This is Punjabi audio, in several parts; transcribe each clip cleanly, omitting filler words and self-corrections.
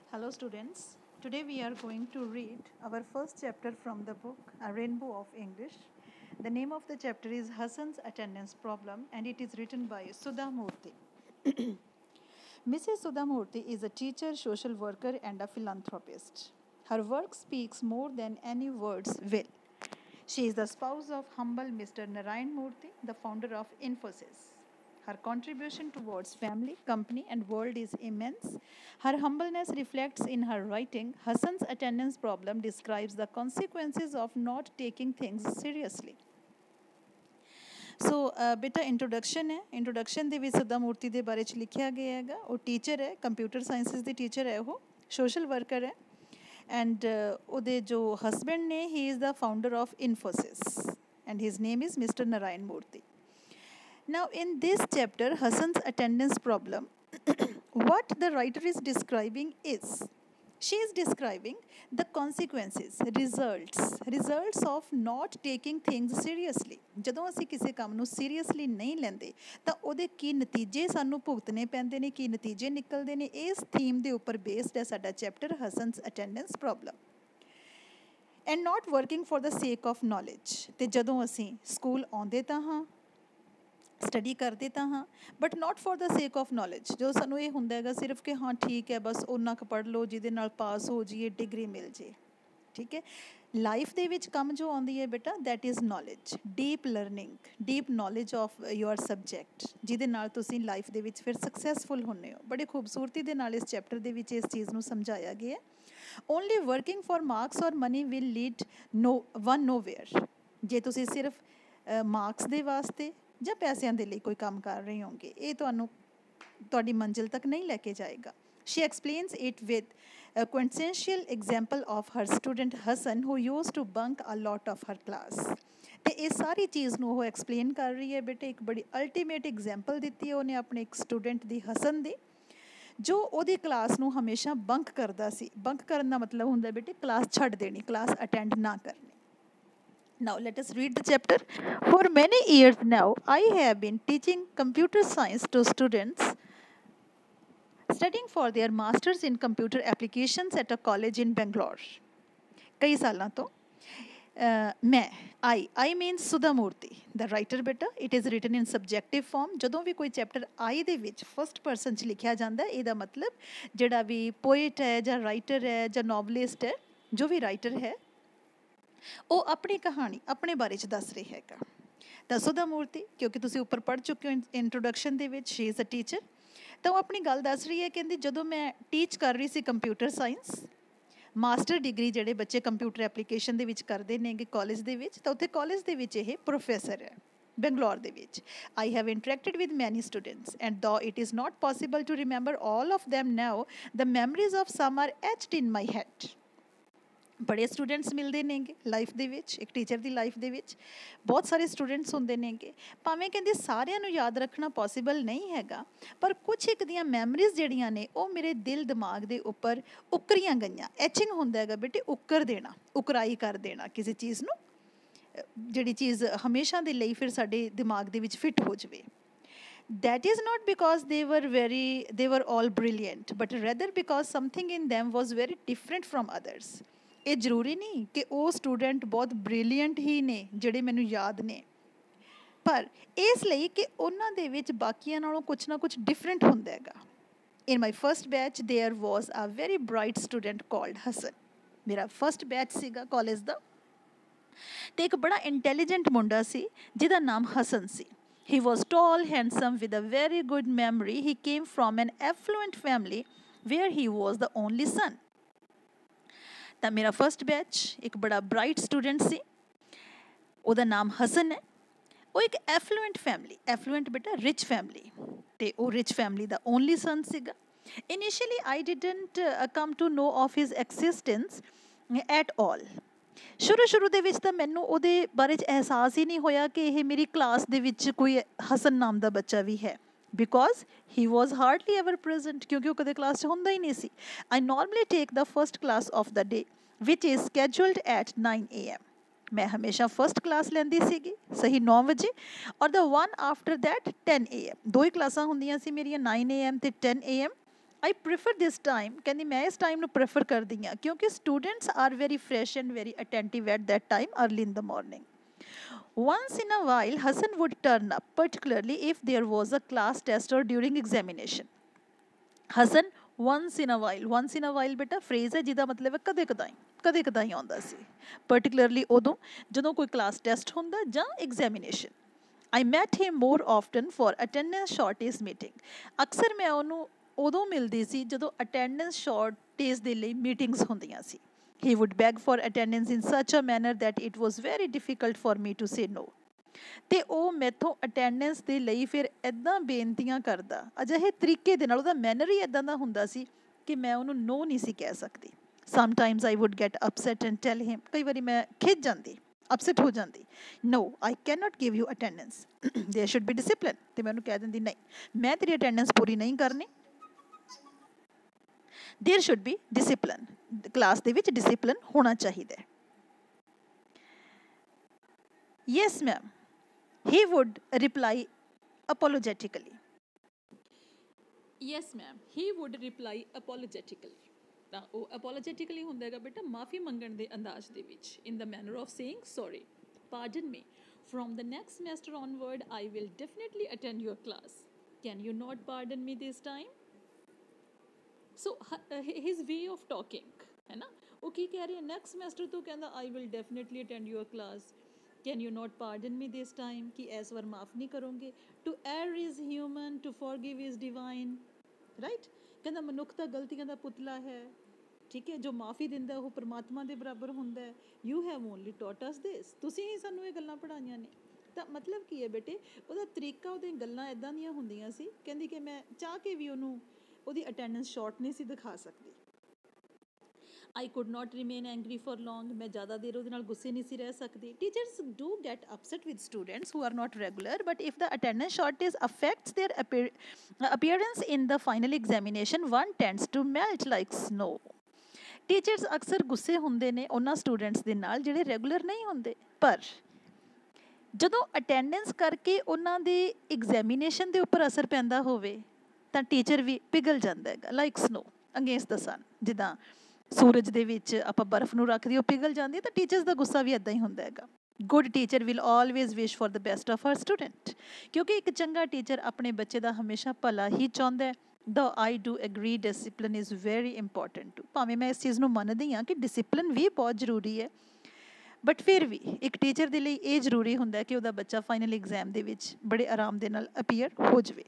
Hello students, today we are going to read our first chapter from the book A Rainbow of English. The name of the chapter is Hassan's Attendance Problem and it is written by Sudha Murthy. Mrs. Sudha Murthy is a teacher, social worker and a philanthropist. Her work speaks more than any words will. She is the spouse of humble Mr. Narayan Murthy, the founder of Infosys. Her contribution towards family, company, and world is immense. Her humbleness reflects in her writing. Hassan's attendance problem describes the consequences of not taking things seriously. ਸੋ ਬੇਟਾ ਇੰਟਰੋਡਕਸ਼ਨ ਹੈ ਇੰਟਰੋਡਕਸ਼ਨ ਦੇ ਵਿੱਚ ਸੁਧਾ ਮੂਰਤੀ ਦੇ ਬਾਰੇ 'ਚ ਲਿਖਿਆ ਗਿਆ ਹੈਗਾ ਉਹ ਟੀਚਰ ਹੈ ਕੰਪਿਊਟਰ ਸਾਇੰਸਿਸ ਦੀ ਟੀਚਰ ਹੈ ਉਹ ਸੋਸ਼ਲ ਵਰਕਰ ਹੈ ਐਂਡ ਉਹਦੇ ਜੋ ਹਸਬੈਂਡ ਨੇ he is the founder of Infosys and his name is mister Narayana Murthy. Now, in this chapter, Hassan's attendance problem, what the writer is describing is, she is describing the consequences, results of not taking things seriously. ਜਦੋਂ ਅਸੀਂ ਕਿਸੇ ਕੰਮ ਨੂੰ ਸੀਰੀਅਸਲੀ ਨਹੀਂ ਲੈਂਦੇ ਤਾਂ ਉਹਦੇ ਕੀ ਨਤੀਜੇ ਸਾਨੂੰ ਭੁਗਤਣੇ ਪੈਂਦੇ ਨੇ, ਕੀ ਨਤੀਜੇ ਨਿਕਲਦੇ ਨੇ, ਇਸ ਥੀਮ ਦੇ ਉੱਪਰ ਬੇਸਡ ਹੈ ਸਾਡਾ chapter Hassan's attendance problem. And not working for the sake of knowledge. ਅਤੇ ਜਦੋਂ ਅਸੀਂ ਸਕੂਲ ਆਉਂਦੇ ਤਾਂ ਹਾਂ, ਸਟੱਡੀ ਕਰਦੇ ਤਾਂ ਹਾਂ, but not for the sake of knowledge. ਜਦੋਂ ਸਾਨੂੰ ਇਹ ਹੁੰਦਾ ਹੈਗਾ ਸਿਰਫ ਕਿ ਹਾਂ ਠੀਕ ਹੈ ਬਸ ਓਨਾ ਕੁ ਪੜ੍ਹ ਲਓ ਜਿਹਦੇ ਨਾਲ ਪਾਸ ਹੋ ਜਾਈਏ, ਡਿਗਰੀ ਮਿਲ ਜੇ, ਠੀਕ ਹੈ. ਲਾਈਫ ਦੇ ਵਿੱਚ ਕੰਮ ਜੋ ਆਉਂਦੀ ਹੈ ਬੇਟਾ that is knowledge, deep learning, deep knowledge of your subject, ਜਿਹਦੇ ਨਾਲ ਤੁਸੀਂ ਲਾਈਫ ਦੇ ਵਿੱਚ ਫਿਰ ਸਕਸੈਸਫੁਲ ਹੁੰਦੇ ਹੋ. ਬੜੀ ਖੂਬਸੂਰਤੀ ਦੇ ਨਾਲ ਇਸ ਚੈਪਟਰ ਦੇ ਵਿੱਚ ਇਸ ਚੀਜ਼ ਨੂੰ ਸਮਝਾਇਆ ਗਿਆ. Only working for marks or money will lead nowhere. ਜੇ ਤੁਸੀਂ ਸਿਰਫ ਮਾਰਕਸ ਦੇ ਵਾਸਤੇ ਜਾਂ ਪੈਸਿਆਂ ਦੇ ਲਈ ਕੋਈ ਕੰਮ ਕਰ ਰਹੇ ਹੋਗੇ ਇਹ ਤੁਹਾਨੂੰ ਤੁਹਾਡੀ ਮੰਜ਼ਿਲ ਤੱਕ ਨਹੀਂ ਲੈ ਕੇ ਜਾਏਗਾ. She explains it with a quintessential example of her student Hassan who used to bunk a lot of her class. ਤੇ ਇਹ ਸਾਰੀ ਚੀਜ਼ ਨੂੰ ਉਹ ਐਕਸਪਲੇਨ ਕਰ ਰਹੀ ਹੈ ਬੇਟੇ, ਇੱਕ ਬੜੀ ਅਲਟੀਮੇਟ ਐਗਜ਼ਾਮਪਲ ਦਿੱਤੀ ਹੈ ਉਹਨੇ ਆਪਣੇ ਇੱਕ ਸਟੂਡੈਂਟ ਦੀ, ਹਸਨ ਦੀ, ਜੋ ਉਹਦੀ ਕਲਾਸ ਨੂੰ ਹਮੇਸ਼ਾ ਬੰਕ ਕਰਦਾ ਸੀ. ਬੰਕ ਕਰਨ ਦਾ ਮਤਲਬ ਹੁੰਦਾ ਬੇਟੇ ਕਲਾਸ ਛੱਡ ਦੇਣੀ, ਕਲਾਸ ਅਟੈਂਡ ਨਾ ਕਰਨੀ. Now let us read the chapter. For many years now, I have been teaching computer science to students studying for their masters in computer applications at a college in Bangalore. ਕਈ ਸਾਲਾਂ ਤੋਂ ਮੈਂ I means Sudha Murthy, the writer ਬੇਟਾ. It is written in subjective form. ਜਦੋਂ ਵੀ ਕੋਈ ਚੈਪਟਰ I ਦੇ ਵਿੱਚ ਫਸਟ ਪਰਸਨ 'ਚ ਲਿਖਿਆ ਜਾਂਦਾ ਇਹਦਾ ਮਤਲਬ ਜਿਹੜਾ ਵੀ ਪੋਇਟ ਹੈ ਜਾਂ ਰਾਈਟਰ ਹੈ ਜਾਂ ਨੋਵਲਿਸਟ ਹੈ, ਜੋ ਵੀ ਰਾਈਟਰ ਹੈ ਉਹ ਆਪਣੀ ਕਹਾਣੀ ਆਪਣੇ ਬਾਰੇ 'ਚ ਦੱਸ ਰਹੀ ਹੈਗਾ. ਤਾਂ ਸੁਧਾ ਮੂਰਤੀ, ਕਿਉਂਕਿ ਤੁਸੀਂ ਉੱਪਰ ਪੜ੍ਹ ਚੁੱਕੇ ਹੋ ਇੰਟਰੋਡਕਸ਼ਨ ਦੇ ਵਿੱਚ, ਸ਼ੀ ਇਜ਼ ਅ ਟੀਚਰ, ਤਾਂ ਉਹ ਆਪਣੀ ਗੱਲ ਦੱਸ ਰਹੀ ਹੈ. ਕਹਿੰਦੀ ਜਦੋਂ ਮੈਂ ਟੀਚ ਕਰ ਰਹੀ ਸੀ ਕੰਪਿਊਟਰ ਸਾਇੰਸ, ਮਾਸਟਰ ਡਿਗਰੀ ਜਿਹੜੇ ਬੱਚੇ ਕੰਪਿਊਟਰ ਐਪਲੀਕੇਸ਼ਨ ਦੇ ਵਿੱਚ ਕਰਦੇ ਨੇਗੇ ਕਾਲਜ ਦੇ ਵਿੱਚ, ਤਾਂ ਉੱਥੇ ਕਾਲਜ ਦੇ ਵਿੱਚ ਇਹ ਪ੍ਰੋਫੈਸਰ ਹੈ ਬੰਗਲੌਰ ਦੇ ਵਿੱਚ. I have interacted with many students and though it is not possible to remember all of them now, the memories of some are etched in my head. ਬੜੇ ਸਟੂਡੈਂਟਸ ਮਿਲਦੇ ਨੇਗੇ ਲਾਈਫ ਦੇ ਵਿੱਚ, ਇੱਕ ਟੀਚਰ ਦੀ ਲਾਈਫ ਦੇ ਵਿੱਚ ਬਹੁਤ ਸਾਰੇ ਸਟੂਡੈਂਟਸ ਹੁੰਦੇ ਨੇਗੇ. ਭਾਵੇਂ ਕਹਿੰਦੇ ਸਾਰਿਆਂ ਨੂੰ ਯਾਦ ਰੱਖਣਾ ਪੋਸੀਬਲ ਨਹੀਂ ਹੈਗਾ, ਪਰ ਕੁਛ ਇੱਕ ਦੀਆਂ ਮੈਮਰੀਜ਼ ਜਿਹੜੀਆਂ ਨੇ ਉਹ ਮੇਰੇ ਦਿਲ ਦਿਮਾਗ ਦੇ ਉੱਪਰ ਉਕਰੀਆਂ ਗਈਆਂ. ਐਚਿੰਗ ਹੁੰਦਾ ਹੈਗਾ ਬੇਟੇ ਉਕਰ ਦੇਣਾ, ਉਕਰਾਈ ਕਰ ਦੇਣਾ ਕਿਸੇ ਚੀਜ਼ ਨੂੰ, ਜਿਹੜੀ ਚੀਜ਼ ਹਮੇਸ਼ਾ ਦੇ ਲਈ ਫਿਰ ਸਾਡੇ ਦਿਮਾਗ ਦੇ ਵਿੱਚ ਫਿੱਟ ਹੋ ਜਾਵੇ. That is not because they were all brilliant, but rather because something in them was very different from others. ਇਹ ਜ਼ਰੂਰੀ ਨਹੀਂ ਕਿ ਉਹ ਸਟੂਡੈਂਟ ਬਹੁਤ ਬ੍ਰਿਲੀਅੰਟ ਹੀ ਨੇ ਜਿਹੜੇ ਮੈਨੂੰ ਯਾਦ ਨੇ, ਪਰ ਇਸ ਲਈ ਕਿ ਉਹਨਾਂ ਦੇ ਵਿੱਚ ਬਾਕੀਆਂ ਨਾਲੋਂ ਕੁਛ ਨਾ ਕੁਛ ਡਿਫਰੈਂਟ ਹੁੰਦਾ ਹੈਗਾ. In my first batch there was a very bright student called Hasan. ਮੇਰਾ ਫਸਟ ਬੈਚ ਸੀਗਾ ਕਾਲਜ ਦਾ, ਅਤੇ ਇੱਕ ਬੜਾ ਇੰਟੈਲੀਜੈਂਟ ਮੁੰਡਾ ਸੀ ਜਿਹਦਾ ਨਾਮ ਹਸਨ ਸੀ. He was tall, handsome, with a very good memory. He came from an affluent family where he was the only son. ਤਾਂ ਮੇਰਾ ਫਸਟ ਬੈਚ ਇੱਕ ਬੜਾ ਬਰਾਈਟ ਸਟੂਡੈਂਟ ਸੀ, ਉਹਦਾ ਨਾਮ ਹਸਨ ਹੈ. ਉਹ ਇੱਕ ਐਫਲੂਐਂਟ ਫੈਮਿਲੀ, ਐਫਲੂਐਂਟ ਬੇਟਾ ਰਿਚ ਫੈਮਿਲੀ, ਅਤੇ ਉਹ ਰਿਚ ਫੈਮਿਲੀ ਦਾ ਓਨਲੀ ਸਨ ਸੀਗਾ. Initially I didn't come to know of his existence at all. ਸ਼ੁਰੂ ਦੇ ਵਿੱਚ ਤਾਂ ਮੈਨੂੰ ਉਹਦੇ ਬਾਰੇ 'ਚ ਅਹਿਸਾਸ ਹੀ ਨਹੀਂ ਹੋਇਆ ਕਿ ਇਹ ਮੇਰੀ ਕਲਾਸ ਦੇ ਵਿੱਚ ਕੋਈ ਹਸਨ ਨਾਮ ਦਾ ਬੱਚਾ ਵੀ ਹੈ, because he was hardly ever present, ਕਿਉਂਕਿ ਉਹ ਕਦੇ ਕਲਾਸ 'ਚ ਹੁੰਦਾ ਹੀ ਨਹੀਂ ਸੀ. I normally take the first class of the day which is scheduled at 9 AM. ਮੈਂ ਹਮੇਸ਼ਾ ਫਸਟ ਕਲਾਸ ਲੈਂਦੀ ਸੀਗੀ ਸਹੀ 9 ਵਜੇ, or the one after that 10 AM. ਦੋ ਹੀ ਕਲਾਸਾਂ ਹੁੰਦੀਆਂ ਸੀ ਮੇਰੀਆਂ, 9 AM ਅਤੇ 10 AM. I prefer this time, ਕਹਿੰਦੀ ਮੈਂ ਇਸ time ਨੂੰ prefer ਕਰਦੀ ਹਾਂ ਕਿਉਂਕਿ students are very fresh and very attentive at that time early in the morning. Once in a while, Hassan would turn up, particularly if there was a class test or during examination. Hassan once in a while ਬੇਟਾ phrase ਹੈ ਜਿਹਦਾ ਮਤਲਬ ਹੈ ਕਦੇ ਕਦਾਈ ਆਉਂਦਾ ਸੀ, particularly ਉਦੋਂ ਜਦੋਂ ਕੋਈ class test ਹੁੰਦਾ ਜਾਂ examination. I met him more often for attendance shortage meeting. ਅਕਸਰ ਮੈਂ ਉਹਨੂੰ ਉਦੋਂ ਮਿਲਦੀ ਸੀ ਜਦੋਂ attendance shortage ਦੇ ਲਈ meetings ਹੁੰਦੀਆਂ ਸੀ. He would beg for attendance in such a manner that it was very difficult for me to say no. ਤੇ ਉਹ ਮੈਥੋਂ ਅਟੈਂਡੈਂਸ ਦੇ ਲਈ ਫਿਰ ਇੱਦਾਂ ਬੇਨਤੀਆਂ ਕਰਦਾ, ਅਜਿਹੇ ਤਰੀਕੇ ਦੇ ਨਾਲ, ਉਹਦਾ ਮੈਨਰ ਹੀ ਇੱਦਾਂ ਦਾ ਹੁੰਦਾ ਸੀ ਕਿ ਮੈਂ ਉਹਨੂੰ ਨੋ ਨਹੀਂ ਸੀ ਕਹਿ ਸਕਦੀ. Sometimes I would get upset and tell him, ਕਈ ਵਾਰੀ ਮੈਂ ਖਿੱਝ ਜਾਂਦੀ, ਅਪਸੈਟ ਹੋ ਜਾਂਦੀ, no I cannot give you attendance, there should be discipline. ਤੇ ਮੈਂ ਉਹਨੂੰ ਕਹਿ ਦਿੰਦੀ ਨਹੀਂ, ਮੈਂ ਤੇਰੀ ਅਟੈਂਡੈਂਸ ਪੂਰੀ ਨਹੀਂ ਕਰਨੀ, there should be discipline, class ਦੇ ਵਿੱਚ ਡਿਸਿਪਲਿਨ ਹੋਣਾ ਚਾਹੀਦਾ ਹੈ. Yes ma'am, he would reply apologetically. Yes ma'am, he would reply apologetically. ਤਾਂ ਉਹ apologetically ਹੁੰਦਾ ਹੈਗਾ ਬੇਟਾ ਮਾਫੀ ਮੰਗਣ ਦੇ ਅੰਦਾਜ਼ ਦੇ ਵਿੱਚ, in the manner of saying sorry, pardon me, from the next semester onward I will definitely attend your class, can you not pardon me this time? So his way of talking ਹੈ ਨਾ, ਉਹ ਕੀ ਕਹਿ ਰਿਹਾ, next semester ਤੋਂ ਕਹਿੰਦਾ I will definitely attend your class, can you not pardon me this time, ਕਿ ਇਸ ਵਾਰ ਮਾਫ ਨਹੀਂ ਕਰੋਗੇ. To err is human, to forgive is divine, right? ਕਹਿੰਦਾ ਮਨੁੱਖ ਤਾਂ ਗਲਤੀਆਂ ਦਾ ਪੁਤਲਾ ਹੈ, ਠੀਕ ਹੈ, ਜੋ ਮਾਫੀ ਦਿੰਦਾ ਉਹ ਪਰਮਾਤਮਾ ਦੇ ਬਰਾਬਰ ਹੁੰਦਾ ਹੈ. You have only taught us this, ਤੁਸੀਂ ਹੀ ਸਾਨੂੰ ਇਹ ਗੱਲਾਂ ਪੜ੍ਹਾਈਆਂ ਨੇ. ਤਾਂ ਮਤਲਬ ਕੀ ਹੈ ਬੇਟੇ, ਉਹਦਾ ਤਰੀਕਾ, ਉਹਦੀਆਂ ਗੱਲਾਂ ਇੱਦਾਂ ਦੀਆਂ ਹੁੰਦੀਆਂ ਸੀ, ਕਹਿੰਦੀ ਕਿ ਮੈਂ ਚਾਹ ਕੇ ਵੀ ਉਹਨੂੰ ਉਹਦੀ ਅਟੈਂਡੈਂਸ ਸ਼ਾਰਟ ਨਹੀਂ ਸੀ ਦਿਖਾ ਸਕਦੀ. I could not remain angry for long, ਮੈਂ ਜ਼ਿਆਦਾ ਦੇਰ ਉਹਦੇ ਨਾਲ ਗੁੱਸੇ ਨਹੀਂ ਸੀ ਰਹਿ ਸਕਦੀ. Teachers do get upset with students who are not regular, but if the attendance shortage affects their appearance in the final examination, one tends to melt like snow. Teachers ਅਕਸਰ ਗੁੱਸੇ ਹੁੰਦੇ ਨੇ ਉਹਨਾਂ ਸਟੂਡੈਂਟਸ ਦੇ ਨਾਲ ਜਿਹੜੇ ਰੈਗੂਲਰ ਨਹੀਂ ਹੁੰਦੇ, ਪਰ ਜਦੋਂ ਅਟੈਂਡੈਂਸ ਕਰਕੇ ਉਹਨਾਂ ਦੇ ਐਗਜ਼ਾਮੀਨੇਸ਼ਨ ਦੇ ਉੱਪਰ ਅਸਰ ਪੈਂਦਾ ਹੋਵੇ ਤਾਂ ਟੀਚਰ ਵੀ ਪਿਘਲ ਜਾਂਦਾ ਹੈਗਾ, like snow against the sun. ਜਿੱਦਾਂ ਸੂਰਜ ਦੇ ਵਿੱਚ ਆਪਾਂ ਬਰਫ਼ ਨੂੰ ਰੱਖਦੇ ਉਹ ਪਿਘਲ ਜਾਂਦੀ ਹੈ, ਤਾਂ ਟੀਚਰਸ ਦਾ ਗੁੱਸਾ ਵੀ ਇੱਦਾਂ ਹੀ ਹੁੰਦਾ ਹੈਗਾ. Good teacher will always wish for the best of her student, ਕਿਉਂਕਿ ਇੱਕ ਚੰਗਾ ਟੀਚਰ ਆਪਣੇ ਬੱਚੇ ਦਾ ਹਮੇਸ਼ਾ ਭਲਾ ਹੀ ਚਾਹੁੰਦਾ ਹੈ. Though I do agree discipline is very important too, ਭਾਵੇਂ ਮੈਂ ਇਸ ਚੀਜ਼ ਨੂੰ ਮੰਨਦੀ ਹਾਂ ਕਿ ਡਿਸਿਪਲਿਨ ਵੀ ਬਹੁਤ ਜ਼ਰੂਰੀ ਹੈ, ਬਟ ਫਿਰ ਵੀ ਇੱਕ ਟੀਚਰ ਦੇ ਲਈ ਇਹ ਜ਼ਰੂਰੀ ਹੁੰਦਾ ਕਿ ਉਹਦਾ ਬੱਚਾ ਫਾਈਨਲ ਐਗਜ਼ਾਮ ਦੇ ਵਿੱਚ ਬੜੇ ਆਰਾਮ ਦੇ ਨਾਲ ਅਪੀਅਰ ਹੋ ਜਾਵੇ.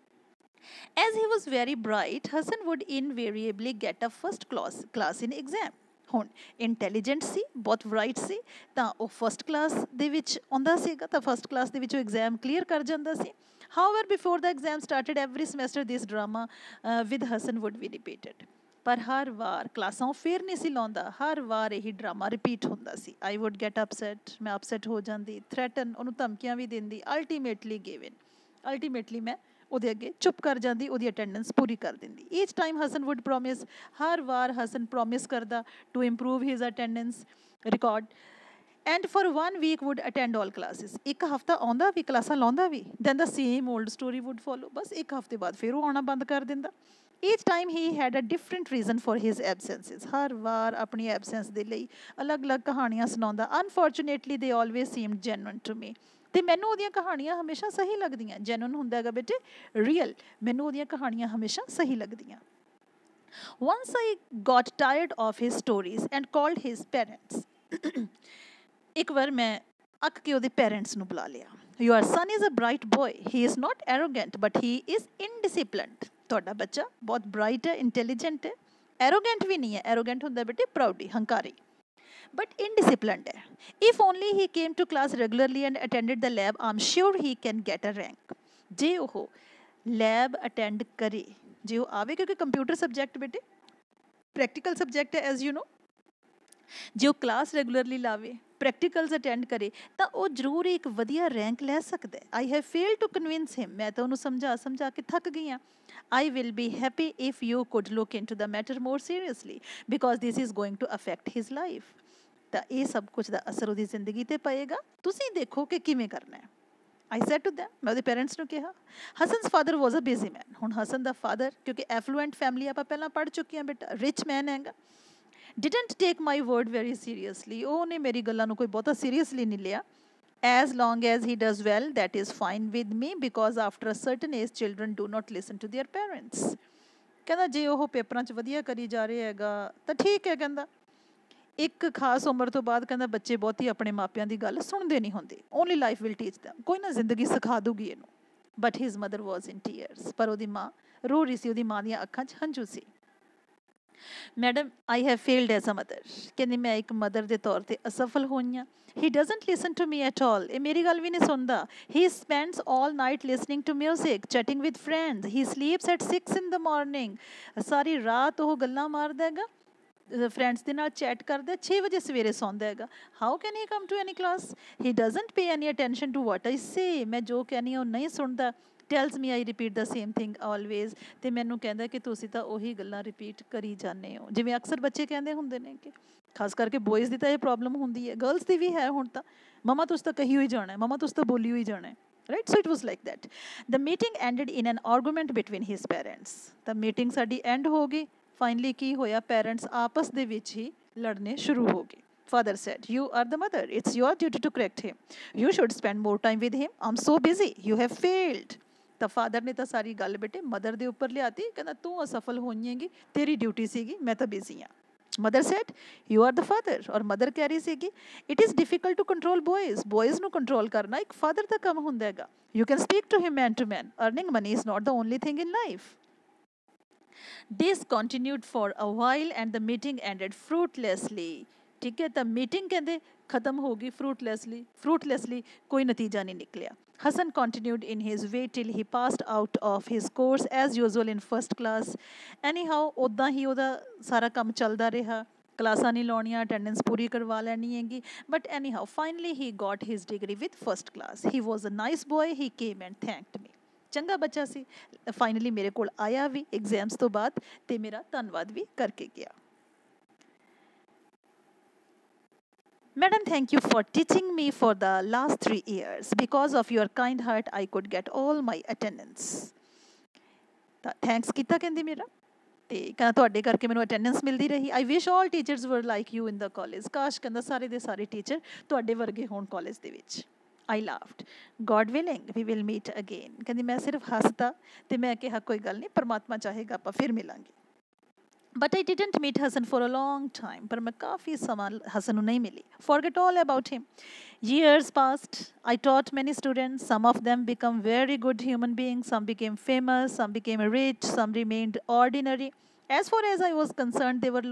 As he was very bright, Hassan would invariably get a first class in exam. ਹੁਣ ਇੰਟੈਲੀਜੈਂਟ ਸੀ, ਬਹੁਤ ਬਰਾਈਟ ਸੀ, ਤਾਂ ਉਹ ਫਸਟ ਕਲਾਸ ਦੇ ਵਿੱਚ ਆਉਂਦਾ ਸੀਗਾ, ਤਾਂ ਫਸਟ ਕਲਾਸ ਦੇ ਵਿੱਚ ਉਹ ਐਗਜ਼ਾਮ ਕਲੀਅਰ ਕਰ ਜਾਂਦਾ ਸੀ. However, before the exam started every semester, this drama with Hassan would be repeated. ਪਰ ਹਰ ਵਾਰ ਕਲਾਸਾਂ ਉਹ ਫੇਰ ਨਹੀਂ ਸੀ ਲਾਉਂਦਾ, ਹਰ ਵਾਰ ਇਹੀ ਡਰਾਮਾ ਰਿਪੀਟ ਹੁੰਦਾ ਸੀ. I would get upset, ਮੈਂ ਅਪਸੈਟ ਹੋ ਜਾਂਦੀ, ਥ੍ਰੈਟਨ, ਉਹਨੂੰ ਧਮਕੀਆਂ ਵੀ ਦਿੰਦੀ, ਅਲਟੀਮੇਟਲੀ ਮੈਂ ਉਹਦੇ ਅੱਗੇ ਚੁੱਪ ਕਰ ਜਾਂਦੀ, ਉਹਦੀ ਅਟੈਂਡੈਂਸ ਪੂਰੀ ਕਰ ਦਿੰਦੀ. Each time Hasan would promise, ਹਰ ਵਾਰ ਹਸਨ ਪ੍ਰੋਮਿਸ ਕਰਦਾ to improve his attendance record, and for 1 week would attend all classes. ਇੱਕ ਹਫਤਾ ਆਉਂਦਾ ਵੀ, ਕਲਾਸਾਂ ਲਾਉਂਦਾ ਵੀ, then the same old story would follow. ਬਸ ਇੱਕ ਹਫਤੇ ਬਾਅਦ ਫਿਰ ਉਹ ਆਉਣਾ ਬੰਦ ਕਰ ਦਿੰਦਾ. Each time he had a different reason for his absences. ਹਰ ਵਾਰ ਆਪਣੀ ਐਬਸੈਂਸ ਦੇ ਲਈ ਅਲੱਗ-ਅਲੱਗ ਕਹਾਣੀਆਂ ਸੁਣਾਉਂਦਾ. Unfortunately they always seemed genuine to me. ਅਤੇ ਮੈਨੂੰ ਉਹਦੀਆਂ ਕਹਾਣੀਆਂ ਹਮੇਸ਼ਾ ਸਹੀ ਲੱਗਦੀਆਂ. ਜੈਨੂਇਨ ਹੁੰਦਾ ਹੈਗਾ ਬੇਟੇ, ਰੀਅਲ. ਮੈਨੂੰ ਉਹਦੀਆਂ ਕਹਾਣੀਆਂ ਹਮੇਸ਼ਾ ਸਹੀ ਲੱਗਦੀਆਂ. Once I got tired of his stories and called his parents. ਇੱਕ ਵਾਰ ਮੈਂ ਅੱਕ ਕੇ ਉਹਦੇ ਪੇਰੈਂਟਸ ਨੂੰ ਬੁਲਾ ਲਿਆ. Your son is a bright boy. He is not arrogant, but he is indisciplined. ਤੁਹਾਡਾ ਬੱਚਾ ਬਹੁਤ ਬਰਾਈਟ ਹੈ, ਇੰਟੈਲੀਜੈਂਟ ਹੈ, ਐਰੋਗੈਂਟ ਵੀ ਨਹੀਂ ਹੈ. ਐਰੋਗੈਂਟ ਹੁੰਦਾ ਬੇਟੇ ਪ੍ਰਾਊਡੀ, ਹੰਕਾਰੀ, but indisciplined ਹੈ. If only he came to class regularly and attended the lab, I'm sure he can get a rank. ਜੇ ਉਹ ਲੈਬ ਅਟੈਂਡ ਕਰੇ, ਜੇ ਉਹ ਆਵੇ, ਕਿਉਂਕਿ ਕੰਪਿਊਟਰ ਸਬਜੈਕਟ ਬੇਟੇ ਪ੍ਰੈਕਟੀਕਲ ਸਬਜੈਕਟ ਹੈ ਐਜ਼ ਯੂ ਨੋ. ਜੇ ਉਹ ਕਲਾਸ ਰੈਗੂਲਰਲੀ ਲਾਵੇ, ਪ੍ਰੈਕਟੀਕਲਸ ਅਟੈਂਡ ਕਰੇ, ਤਾਂ ਉਹ ਜ਼ਰੂਰ ਇੱਕ ਵਧੀਆ ਰੈਂਕ ਲੈ ਸਕਦਾ ਹੈ. I have failed to convince him. ਮੈਂ ਤਾਂ ਉਹਨੂੰ ਸਮਝਾ ਕੇ ਥੱਕ ਗਈ ਹਾਂ. I will be happy if you could look into the matter more seriously, because this is going to affect his life. ਤਾਂ ਇਹ ਸਭ ਕੁਝ ਦਾ ਅਸਰ ਉਹਦੀ ਜ਼ਿੰਦਗੀ 'ਤੇ ਪਏਗਾ. ਤੁਸੀਂ ਦੇਖੋ ਕਿ ਕਿਵੇਂ ਕਰਨਾ ਹੈ. आई सैड टू दैम, मैं ਉਹਦੇ पेरेंट्स ਨੂੰ ਕਿਹਾ। ਹਸਨ's father was a busy man। ਹੁਣ ਹਸਨ ਦਾ ਫਾਦਰ, ਕਿਉਂਕਿ ਐਫਲੂਐਂਟ ਫੈਮਿਲੀ ਆਪਾਂ ਪਹਿਲਾਂ ਪੜ੍ਹ ਚੁੱਕੇ ਹਾਂ ਬੇਟਾ, ਰਿਚ ਮੈਨ ਹੈਗਾ, didn't take my word very seriously। ਉਹਨੇ ਮੇਰੀ ਗੱਲਾਂ ਨੂੰ ਕੋਈ ਬਹੁਤਾ ਸੀਰੀਅਸਲੀ ਨਹੀਂ ਲਿਆ। as long as he does well, that is fine with me, because after a certain age children do not listen to their parents। ਕਹਿੰਦਾ ਜੇ ਉਹ ਪੇਪਰਾਂ 'ਚ ਵਧੀਆ ਕਰੀ ਜਾ ਰਿਹਾ ਹੈਗਾ ਤਾਂ ਠੀਕ ਹੈ। ਕਹਿੰਦਾ ਇੱਕ ਖਾਸ ਉਮਰ ਤੋਂ ਬਾਅਦ ਕਹਿੰਦਾ ਬੱਚੇ ਬਹੁਤੀ ਆਪਣੇ ਮਾਪਿਆਂ ਦੀ ਗੱਲ ਸੁਣਦੇ ਨਹੀਂ ਹੁੰਦੇ। Only life will teach them, ਕੋਈ ਨਾ ਜ਼ਿੰਦਗੀ ਸਿਖਾ ਦੂਗੀ ਇਹਨੂੰ। But his mother was in tears, ਪਰ ਉਹਦੀ ਮਾਂ ਰੋ ਰਹੀ ਸੀ, ਉਹਦੀ ਮਾਂ ਦੀਆਂ ਅੱਖਾਂ 'ਚ ਹੰਝੂ ਸੀ। Madam I have failed as a mother, ਕਹਿੰਦੀ ਮੈਂ ਇੱਕ ਮਦਰ ਦੇ ਤੌਰ 'ਤੇ ਅਸਫਲ ਹੋਈ ਹਾਂ। He doesn't listen to me at all, ਇਹ ਮੇਰੀ ਗੱਲ ਵੀ ਨਹੀਂ ਸੁਣਦਾ। He spends all night listening to music, chatting with friends, he sleeps at 6 in the morning। ਸਾਰੀ ਰਾਤ ਉਹ ਗੱਲਾਂ ਮਾਰਦਾ ਹੈਗਾ, ਫਰੈਂਡਸ ਦੇ ਨਾਲ ਚੈਟ ਕਰਦਾ, 6 ਵਜੇ ਸਵੇਰੇ ਸੌਂਦਾ ਹੈਗਾ। How can he come to any class? He doesn't pay any attention to what I say, ਮੈਂ ਜੋ ਕਹਿੰਦੀ ਹਾਂ ਉਹ ਨਹੀਂ ਸੁਣਦਾ। Tells me I repeat the same thing always, ਅਤੇ ਮੈਨੂੰ ਕਹਿੰਦਾ ਕਿ ਤੁਸੀਂ ਤਾਂ ਉਹੀ ਗੱਲਾਂ ਰਿਪੀਟ ਕਰੀ ਜਾਂਦੇ ਹੋ, ਜਿਵੇਂ ਅਕਸਰ ਬੱਚੇ ਕਹਿੰਦੇ ਹੁੰਦੇ ਨੇ। ਕਿ ਖਾਸ ਕਰਕੇ ਬੋਇਜ਼ ਦੀ ਤਾਂ ਇਹ ਪ੍ਰੋਬਲਮ ਹੁੰਦੀ ਹੈ, ਗਰਲਸ ਦੀ ਵੀ ਹੈ ਹੁਣ ਤਾਂ। ਮਮਾ ਤੁਸੀਂ ਤਾਂ ਕਹੀ ਹੋਈ ਜਾਣਾ, ਮਮਾ ਤੁਸੀਂ ਤਾਂ ਬੋਲੀ ਹੋਈ ਜਾਣਾ, right? So it was like that। The meeting ended in an argument between his parents। ਤਾਂ ਮੀਟਿੰਗ ਸਾਡੀ ਐਂਡ ਹੋ ਗਈ। ਫਾਈਨਲੀ ਕੀ ਹੋਇਆ, ਪੈਰੈਂਟਸ ਆਪਸ ਦੇ ਵਿੱਚ ਹੀ ਲੜਨੇ ਸ਼ੁਰੂ ਹੋ ਗਏ। Father said, you are the mother, it's your duty to correct him, you should spend more time with him, I'm so busy, you have failed। ਤਾਂ ਫਾਦਰ ਨੇ ਤਾਂ ਸਾਰੀ ਗੱਲ ਬੇਟੇ ਮਦਰ ਦੇ ਉੱਪਰ ਲਿਆਤੀ। ਕਹਿੰਦਾ ਤੂੰ ਅਸਫਲ ਹੋਈ ਹੈਗੀ, ਤੇਰੀ ਡਿਊਟੀ ਸੀਗੀ, ਮੈਂ ਤਾਂ ਬਿਜ਼ੀ ਹਾਂ। Mother said you are the father, ਔਰ ਮਦਰ ਕਹਿ ਰਹੀ ਸੀਗੀ it is difficult to control boys, boys ਨੂੰ ਕੰਟਰੋਲ ਕਰਨਾ ਇੱਕ ਫਾਦਰ ਦਾ ਕੰਮ ਹੁੰਦਾ ਹੈਗਾ। You can speak to him man to man, earning money is not the only thing in life. This continued for a while and the meeting ended fruitlessly। ठीक है, तब मीटिंग कहते खत्म होगी fruitlessly कोई नतीजा नहीं निकलिया। Hassan continued in his way till he passed out of his course as usual in first class। Anyhow ਉੱਦਾਂ ਹੀ ਉਹਦਾ ਸਾਰਾ ਕੰਮ ਚੱਲਦਾ ਰਿਹਾ, ਕਲਾਸਾਂ ਨਹੀਂ ਲਾਉਣੀਆਂ, ਅਟੈਂਡੈਂਸ ਪੂਰੀ ਕਰਵਾ ਲੈਣੀ ਹੈਗੀ। But anyhow finally he got his degree with first class। He was a nice boy, he came and thanked me। ਚੰਗਾ ਬੱਚਾ ਸੀ, ਫਾਈਨਲੀ ਮੇਰੇ ਕੋਲ ਆਇਆ ਵੀ ਐਗਜ਼ਾਮਸ ਤੋਂ ਬਾਅਦ, ਅਤੇ ਮੇਰਾ ਧੰਨਵਾਦ ਵੀ ਕਰਕੇ ਗਿਆ। Madam, thank you for teaching me for the last 3 years। Because of your kind heart, I could get all my attendance। ਤਾਂ ਥੈਂਕਸ ਕੀਤਾ ਕਹਿੰਦੀ ਮੇਰਾ, ਅਤੇ ਕਹਿੰਦਾ ਤੁਹਾਡੇ ਕਰਕੇ ਮੈਨੂੰ ਅਟੈਂਡੈਂਸ ਮਿਲਦੀ ਰਹੀ। I wish all teachers were like you in the college. ਕਾਸ਼ ਕਹਿੰਦਾ ਸਾਰੇ ਦੇ ਸਾਰੇ ਟੀਚਰ ਤੁਹਾਡੇ ਵਰਗੇ ਹੋਣ ਕਾਲਜ ਦੇ ਵਿੱਚ। I laughed। God willing, we will meet again। ਕਹਿੰਦੀ ਮੈਂ ਸਿਰਫ ਹੱਸਦਾ, ਅਤੇ ਮੈਂ ਕਿਹਾ ਕੋਈ ਗੱਲ ਨਹੀਂ, ਪਰਮਾਤਮਾ ਚਾਹੇਗਾ ਆਪਾਂ ਫਿਰ ਮਿਲਾਂਗੇ। But I didn't meet Hassan for a long time। ਪਰ ਮੈਂ ਕਾਫੀ ਸਮਾਂ ਹਸਨ ਨੂੰ ਨਹੀਂ ਮਿਲੀ। Forget all about him। Years passed। I taught many students। Some of them became very good human beings। Some became famous। Some became rich। Some remained ordinary। As far as I was concerned, they were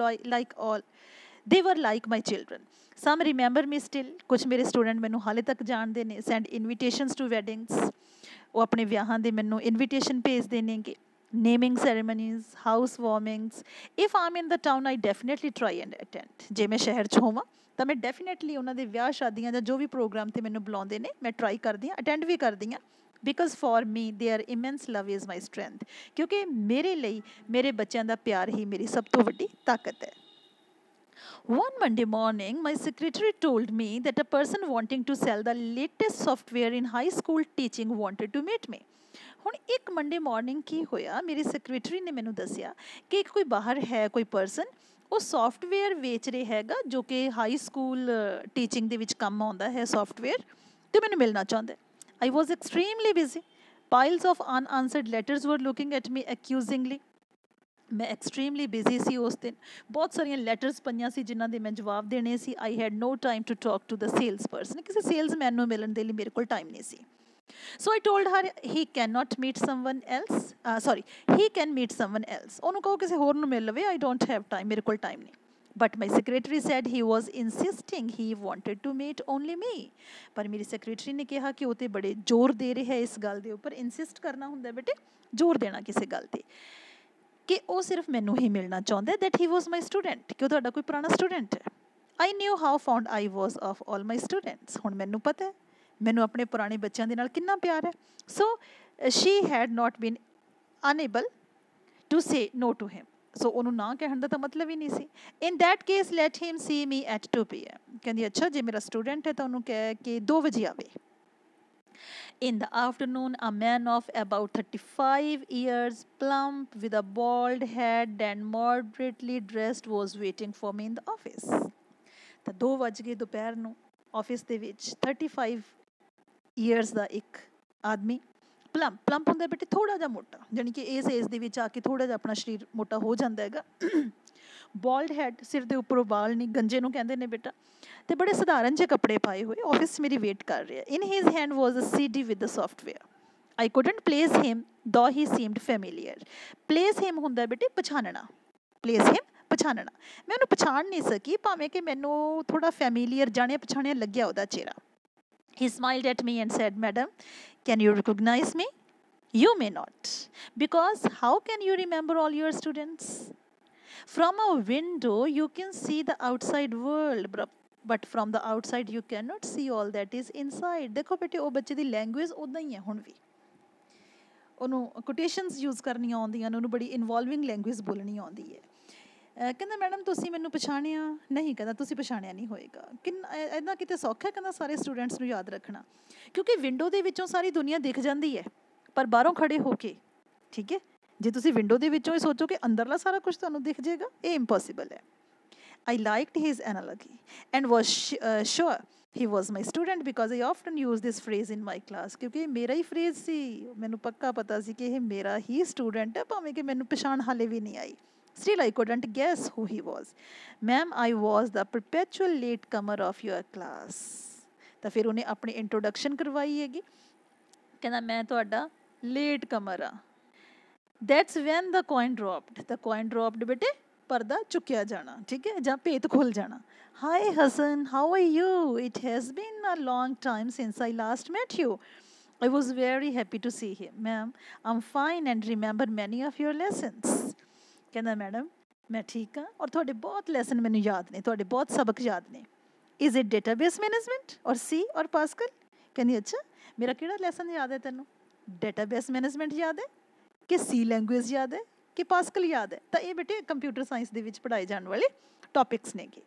like my children। Some remember me still। ਕੁਛ ਮੇਰੇ ਸਟੂਡੈਂਟ ਮੈਨੂੰ ਹਾਲੇ ਤੱਕ ਜਾਣਦੇ ਨੇ। ਸੈਂਡ ਇਨਵੀਟੇਸ਼ਨਸ ਟੂ ਵੈਡਿੰਗਸ, ਉਹ ਆਪਣੇ ਵਿਆਹਾਂ ਦੇ ਮੈਨੂੰ ਇਨਵੀਟੇਸ਼ਨ ਭੇਜਦੇ ਨੇਗੇ। Naming ceremonies, house warmings. If I'm in the town I definitely try and attend. ਜੇ ਮੈਂ ਸ਼ਹਿਰ 'ਚ ਹੋਵਾਂ ਤਾਂ ਮੈਂ ਡੈਫੀਨੇਟਲੀ ਉਹਨਾਂ ਦੇ ਵਿਆਹ ਸ਼ਾਦੀਆਂ ਜਾਂ ਜੋ ਵੀ ਪ੍ਰੋਗਰਾਮ 'ਤੇ ਮੈਨੂੰ ਬੁਲਾਉਂਦੇ ਨੇ ਮੈਂ ਟਰਾਈ ਕਰਦੀ ਹਾਂ, ਅਟੈਂਡ ਵੀ ਕਰਦੀ ਹਾਂ। Because for me their immense love is my strength. ਕਿਉਂਕਿ ਮੇਰੇ ਲਈ ਮੇਰੇ ਬੱਚਿਆਂ ਦਾ ਪਿਆਰ ਹੀ ਮੇਰੀ ਸਭ ਤੋਂ ਵੱਡੀ ਤਾਕਤ ਹੈ। One Monday morning, my secretary told me that a person wanting to sell the latest software in high school teaching wanted to meet me। ਹੁਣ ਇੱਕ ਮੰਡੇ ਮਾਰਨਿੰਗ ਕੀ ਹੋਇਆ, ਮੇਰੀ ਸੈਕਟਰੀ ਨੇ ਮੈਨੂੰ ਦੱਸਿਆ ਕਿ ਇੱਕ ਕੋਈ ਬਾਹਰ ਹੈ ਕੋਈ ਪਰਸਨ, ਉਹ ਸੌਫਟਵੇਅਰ ਵੇਚ ਰਿਹਾ ਹੈਗਾ ਜੋ ਕਿ ਹਾਈ ਸਕੂਲ ਟੀਚਿੰਗ ਦੇ ਵਿੱਚ ਕੰਮ ਆਉਂਦਾ ਹੈ ਸੌਫਟਵੇਅਰ, ਅਤੇ ਮੈਨੂੰ ਮਿਲਣਾ ਚਾਹੁੰਦਾ। I was extremely busy। Piles of unanswered letters were looking at me accusingly। ਮੈਂ ਐਕਸਟ੍ਰੀਮਲੀ ਬਿਜ਼ੀ ਸੀ ਉਸ ਦਿਨ। ਬਹੁਤ ਸਾਰੀਆਂ ਲੈਟਰਸ ਪਈਆਂ ਸੀ ਜਿਨ੍ਹਾਂ ਦੇ ਮੈਂ ਜਵਾਬ ਦੇਣੇ ਸੀ। I had no time to talk to the sales person. ਕਿਸੇ ਸੇਲਸਮੈਨ ਨੂੰ ਮਿਲਣ ਦੇ ਲਈ ਮੇਰੇ ਕੋਲ ਟਾਈਮ ਨਹੀਂ ਸੀ। So I told her he can not meet someone else, he can meet someone else. ਉਹਨੂੰ ਕਹੋ ਕਿਸੇ ਹੋਰ ਨੂੰ ਮਿਲ ਲਵੇ, ਆਈ ਡੋਂਟ ਹੈਵ ਟਾਈਮ, ਮੇਰੇ ਕੋਲ ਟਾਈਮ ਨਹੀਂ। But my secretary said he was insisting he wanted to meet only me. ਪਰ ਮੇਰੀ ਸੈਕਟਰੀ ਨੇ ਕਿਹਾ ਕਿ ਉਹ ਤਾਂ ਬੜੇ ਜ਼ੋਰ ਦੇ ਰਿਹਾ ਇਸ ਗੱਲ ਦੇ ਉੱਪਰ। ਇਨਸਿਸਟ ਕਰਨਾ ਹੁੰਦਾ ਬੇਟੇ, ਜ਼ੋਰ ਦੇਣਾ ਕਿਸੇ ਗੱਲ 'ਤੇ, ਕਿ ਉਹ ਸਿਰਫ ਮੈਨੂੰ ਹੀ ਮਿਲਣਾ ਚਾਹੁੰਦਾ। That he was my student, ਕਿ ਉਹ ਤੁਹਾਡਾ ਕੋਈ ਪੁਰਾਣਾ ਸਟੂਡੈਂਟ ਹੈ। I knew how fond I was of all my students. ਹੁਣ ਮੈਨੂੰ ਪਤਾ ਹੈ ਮੈਨੂੰ ਆਪਣੇ ਪੁਰਾਣੇ ਬੱਚਿਆਂ ਦੇ ਨਾਲ ਕਿੰਨਾ ਪਿਆਰ ਹੈ। So she had not been unable to say no to him. ਸੋ ਉਹਨੂੰ ਨਾ ਕਹਿਣ ਦਾ ਤਾਂ ਮਤਲਬ ਹੀ ਨਹੀਂ ਸੀ। In that case let him see me at 2 PM। ਕਹਿੰਦੀ ਅੱਛਾ ਜੇ ਮੇਰਾ ਸਟੂਡੈਂਟ ਹੈ ਤਾਂ ਉਹਨੂੰ ਕਹਿ ਕੇ 2 ਵਜੇ ਆਵੇ। In the afternoon, a man of about 35 years, plump, with a bald head and moderately dressed, was waiting for me in the office. ਤਾਂ 2 ਵੱਜ ਗਏ ਦੁਪਹਿਰ ਨੂੰ ਆਫਿਸ ਦੇ ਵਿੱਚ 35 ਈਅਰਸ ਦਾ ਇੱਕ ਆਦਮੀ ਪਲੰਪ ਹੁੰਦਾ ਬੇਟੇ ਥੋੜ੍ਹਾ ਜਿਹਾ ਮੋਟਾ ਜਾਣੀ ਕਿ ਇਸ ਏਜ ਦੇ ਵਿੱਚ ਆ ਕੇ ਥੋੜ੍ਹਾ ਜਿਹਾ ਆਪਣਾ ਸਰੀਰ ਮੋਟਾ ਹੋ ਜਾਂਦਾ ਹੈਗਾ ਬੋਲਡ ਹੈਡ ਸਿਰ ਦੇ ਉੱਪਰੋਂ ਵਾਲ ਨਹੀਂ ਗੰਜੇ ਨੂੰ ਕਹਿੰਦੇ ਨੇ ਬੇਟਾ ਤੇ ਬੜੇ ਸਧਾਰਨ ਜਿਹੇ ਕੱਪੜੇ ਪਾਏ ਹੋਏ ਆਫਿਸ 'ਚ ਮੇਰੀ ਵੇਟ ਕਰ ਰਿਹਾ in his hand was a CD with the software. I couldn't place him though he seemed familiar. Place him ਹੁੰਦਾ ਬੇਟੇ ਪਛਾਣਨਾ place him ਪਛਾਣਨਾ ਮੈਂ ਉਹਨੂੰ ਪਛਾਣ ਨਹੀਂ ਸਕੀ ਭਾਵੇਂ ਕਿ ਮੈਨੂੰ ਥੋੜ੍ਹਾ ਫੈਮੀਲੀਅਰ ਜਾਣਿਆ ਪਛਾਣਿਆ ਲੱਗਿਆ ਉਹਦਾ ਚਿਹਰਾ He smiled at me and said, Madam, can you recognize me? You may not. Because how can you remember all your students? From a window, you can see the outside world, but from the outside, you cannot see all that is inside. ਦੇਖੋ ਬੇਟੇ ਉਹ ਬੱਚੇ ਦੀ ਲੈਂਗੁਏਜ ਉੱਦਾਂ ਹੀ ਹੈ ਹੁਣ ਵੀ ਉਹਨੂੰ ਕੋਟੇਸ਼ਨਸ ਯੂਜ਼ ਕਰਨੀਆਂ ਆਉਂਦੀਆਂ ਨੇ ਉਹਨੂੰ ਬੜੀ ਇਨਵੋਲਵਿੰਗ ਲੈਂਗੁਏਜ ਬੋਲਣੀ ਆਉਂਦੀ ਹੈ ਕਹਿੰਦਾ ਮੈਡਮ ਤੁਸੀਂ ਮੈਨੂੰ ਪਛਾਣਿਆ ਨਹੀਂ ਕਹਿੰਦਾ ਤੁਸੀਂ ਪਛਾਣਿਆ ਨਹੀਂ ਹੋਏਗਾ ਕਿੰਨਾ ਇੱਦਾਂ ਕਿਤੇ ਸੌਖਾ ਕਹਿੰਦਾ ਸਾਰੇ ਸਟੂਡੈਂਟਸ ਨੂੰ ਯਾਦ ਰੱਖਣਾ ਕਿਉਂਕਿ ਵਿੰਡੋ ਦੇ ਵਿੱਚੋਂ ਸਾਰੀ ਦੁਨੀਆ ਦਿਖ ਜਾਂਦੀ ਹੈ ਪਰ ਬਾਹਰੋਂ ਖੜੇ ਹੋ ਕੇ ਠੀਕ ਹੈ ਜੇ ਤੁਸੀਂ ਵਿੰਡੋ ਦੇ ਵਿੱਚੋਂ ਇਹ ਸੋਚੋ ਕਿ ਅੰਦਰਲਾ ਸਾਰਾ ਕੁਝ ਤੁਹਾਨੂੰ ਦਿਖ ਜਾਏਗਾ ਇਹ ਇੰਪੋਸੀਬਲ ਹੈ I liked his analogy and was sure he was my student because I often use this phrase in my class ਕਿਉਂਕਿ ਮੇਰਾ ਹੀ ਫਰੇਜ਼ ਸੀ ਮੈਨੂੰ ਪੱਕਾ ਪਤਾ ਸੀ ਕਿ ਇਹ ਮੇਰਾ ਹੀ ਸਟੂਡੈਂਟ ਹੈ ਭਾਵੇਂ ਕਿ ਮੈਨੂੰ ਪਛਾਣ ਹਾਲੇ ਵੀ ਨਹੀਂ ਆਈ Still, I couldn't guess who he was. Ma'am, I was the perpetual latecomer of your class. ਤਾਂ ਫਿਰ ਉਹਨੇ ਆਪਣੀ ਇੰਟਰੋਡਕਸ਼ਨ ਕਰਵਾਈ ਹੈਗੀ ਕਹਿੰਦਾ ਮੈਂ ਤੁਹਾਡਾ late comer ah that's when the coin dropped the coin dropped ਬੇਟੇ ਪਰਦਾ ਚੁੱਕਿਆ ਜਾਣਾ ਠੀਕ ਹੈ ਜਾਂ ਭੇਤ ਖੁੱਲ ਜਾਣਾ hi Hasan how are you it has been a long time since I last met you I was very happy to see him. Ma'am, I'm fine and remember many of your lessons. ਕਹਿੰਦਾ ਮੈਡਮ ਮੈਂ ਠੀਕ ਹਾਂ ਔਰ ਤੁਹਾਡੇ ਬਹੁਤ ਲੈਸਨ ਮੈਨੂੰ ਯਾਦ ਨੇ ਤੁਹਾਡੇ ਬਹੁਤ ਸਬਕ ਯਾਦ ਨੇ ਇਜ਼ ਇਟ ਡੇਟਾਬੇਸ ਮੈਨੇਜਮੈਂਟ ਔਰ ਸੀ ਔਰ ਪਾਸਕਲ ਕਹਿੰਦੀ ਅੱਛਾ ਮੇਰਾ ਕਿਹੜਾ ਲੈਸਨ ਯਾਦ ਹੈ ਤੈਨੂੰ ਡੇਟਾਬੇਸ ਮੈਨੇਜਮੈਂਟ ਯਾਦ ਹੈ ਕਿ ਸੀ ਲੈਂਗੁਏਜ ਯਾਦ ਹੈ ਕਿ ਪਾਸਕਲ ਯਾਦ ਹੈ ਤਾਂ ਇਹ ਬੇਟੇ ਕੰਪਿਊਟਰ ਸਾਇੰਸ ਦੇ ਵਿੱਚ ਪੜ੍ਹਾਏ ਜਾਣ ਵਾਲੇ ਟੌਪਿਕਸ ਨੇਗੇ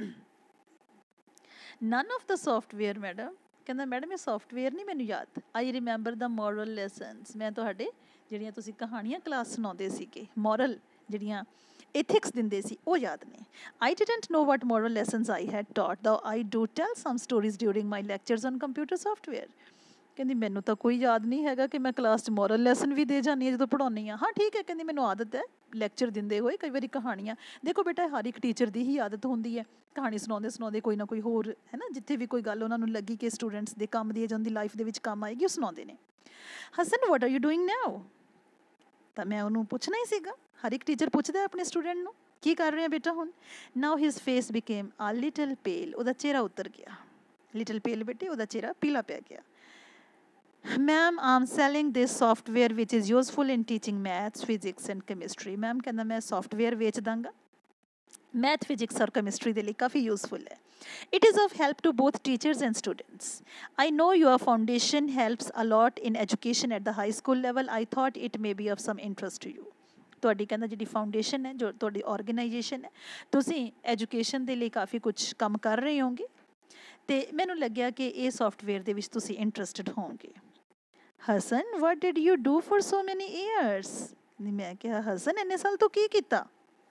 none of the software madam ਕਹਿੰਦਾ ਮੈਡਮ ਇਹ ਸੌਫਟਵੇਅਰ ਨਹੀਂ ਮੈਨੂੰ ਯਾਦ I remember the moral lessons ਮੈਂ ਤੁਹਾਡੇ ਜਿਹੜੀਆਂ ਤੁਸੀਂ ਕਹਾਣੀਆਂ ਕਲਾਸ ਸੁਣਾਉਂਦੇ ਸੀਗੇ ਮੋਰਲ ਜਿਹੜੀਆਂ ethics ਦਿੰਦੇ ਸੀ ਉਹ ਯਾਦ ਨੇ I didn't know what moral lessons I had taught though I do tell some stories during my lectures on computer software ਕਹਿੰਦੀ ਮੈਨੂੰ ਤਾਂ ਕੋਈ ਯਾਦ ਨਹੀਂ ਹੈਗਾ ਕਿ ਮੈਂ ਕਲਾਸ 'ਚ ਮੋਰਲ ਲੈਸਨ ਵੀ ਦੇ ਜਾਂਦੀ ਹਾਂ ਜਦੋਂ ਪੜ੍ਹਾਉਂਦੀ ਹਾਂ ਹਾਂ ਠੀਕ ਹੈ ਕਹਿੰਦੀ ਮੈਨੂੰ ਆਦਤ ਹੈ ਲੈਕਚਰ ਦਿੰਦੇ ਹੋਏ ਕਈ ਵਾਰੀ ਕਹਾਣੀਆਂ ਦੇਖੋ ਬੇਟਾ ਹਰ ਇੱਕ ਟੀਚਰ ਦੀ ਹੀ ਆਦਤ ਹੁੰਦੀ ਹੈ ਕਹਾਣੀ ਸੁਣਾਉਂਦੇ ਸੁਣਾਉਂਦੇ ਕੋਈ ਨਾ ਕੋਈ ਹੋਰ ਹੈ ਨਾ ਜਿੱਥੇ ਵੀ ਕੋਈ ਗੱਲ ਉਹਨਾਂ ਨੂੰ ਲੱਗੀ ਕਿ ਸਟੂਡੈਂਟਸ ਦੇ ਕੰਮ ਦੀ ਜਾਂ ਦੀ ਲਾਈਫ ਦੇ ਵਿੱਚ ਕੰਮ ਆਏਗੀ ਉਹ ਸੁਣਾਉਂਦੇ ਨੇ Hasan what are you doing now ਤਾਂ ਮੈਂ ਉਹਨੂੰ ਪੁੱਛਣਾ ਹੀ ਸੀਗਾ ਹਰ ਇੱਕ ਟੀਚਰ ਪੁੱਛਦਾ ਆਪਣੇ ਸਟੂਡੈਂਟ ਨੂੰ ਕੀ ਕਰ ਰਿਹਾ ਬੇਟਾ ਹੁਣ now his face became a little pale ਉਹਦਾ ਚਿਹਰਾ ਉਤਰ ਗਿਆ ਲਿਟਲ ਪੇਲ ਬੇਟੇ ਉਹਦਾ ਚਿਹਰਾ ਪੀਲਾ ਪੈ ਗਿਆ ma'am I'm selling this software which is useful in teaching maths physics and chemistry ma'am ਕਹਿੰਦਾ ਮੈਂ ਸੌਫਟਵੇਅਰ ਵੇਚ ਦਾਂਗਾ ਮੈਥ ਫਿਜ਼ਿਕਸ ਔਰ ਕੈਮਿਸਟਰੀ ਦੇ ਲਈ ਕਾਫੀ ਯੂਜ਼ਫੁਲ ਹੈ It is of help to both teachers and students. I know your foundation helps a lot in education at the high school level. I thought it may be of some interest to you. ਤੁਹਾਡੀ ਕਹਿੰਦਾ ਜਿਹੜੀ ਫਾਊਂਡੇਸ਼ਨ ਹੈ ਜੋ ਤੁਹਾਡੀ ਆਰਗੇਨਾਈਜੇਸ਼ਨ ਹੈ ਤੁਸੀਂ ਐਜੂਕੇਸ਼ਨ ਦੇ ਲਈ ਕਾਫੀ ਕੁਝ ਕੰਮ ਕਰ ਰਹੇ ਹੋਗੇ ਅਤੇ ਮੈਨੂੰ ਲੱਗਿਆ ਕਿ ਇਹ ਸੌਫਟਵੇਅਰ ਦੇ ਵਿੱਚ ਤੁਸੀਂ ਇੰਟਰਸਟਡ ਹੋਵੋਗੇ Hasan what did you do for so many years ਮੈਂ ਕਿਹਾ ਹਸਨ ਇੰਨੇ ਸਾਲ ਤੋਂ ਕੀ ਕੀਤਾ